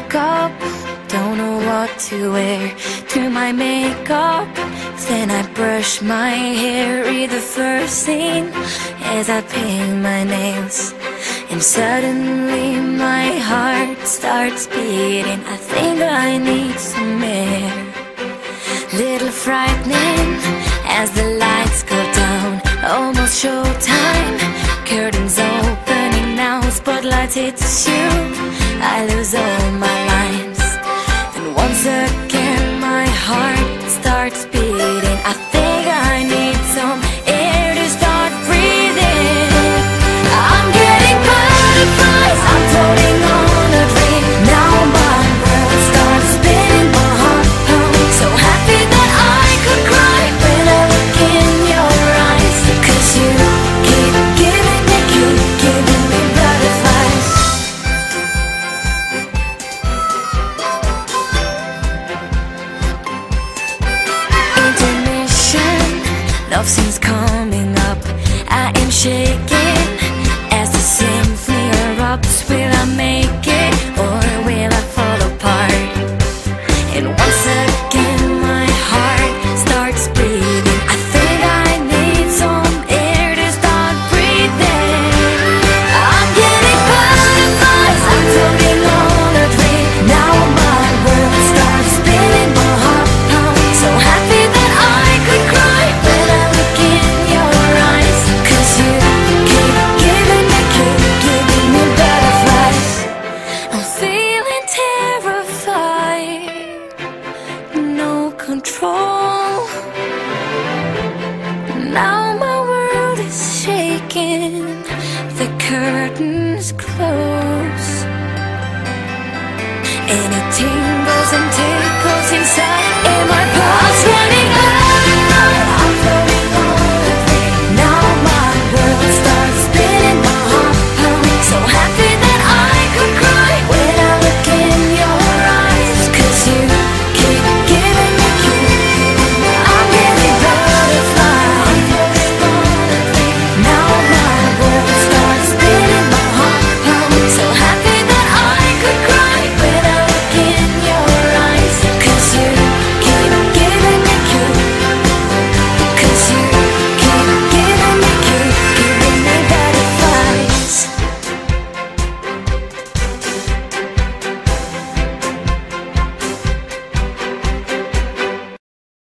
wake up, don't know what to wear, do my makeup, then I brush my hair. Read the first scene as I paint my nails, and suddenly my heart starts beating. I think I need some air. Little frightening as the lights go down, almost showtime, curtains opening now, spotlight hits you, I lose all my lines, and once again my heart starts beating. I think I need some air to start breathing. I'm getting butterflies, I'm floating on a dream. Now my world starts spinning, my heart pumps, so happy that I could cry when I look in your eyes, 'cause you keep giving me butterflies. Intermission, love scenes coming up, I am shaking as the symphony erupts. Will I make it or will I fall apart? And once again my heart starts breathing. I think I need some air to start breathing. I'm getting butterflies, I'm floating on a dream. Now my world starts spinning, my heart pumps, so happy that I could cry when I look in your eyes, 'cause you keep giving me butterflies. I'm feeling terrified, no control. Now my world is shaking, the curtains close, and it tingles and tickles inside in my body.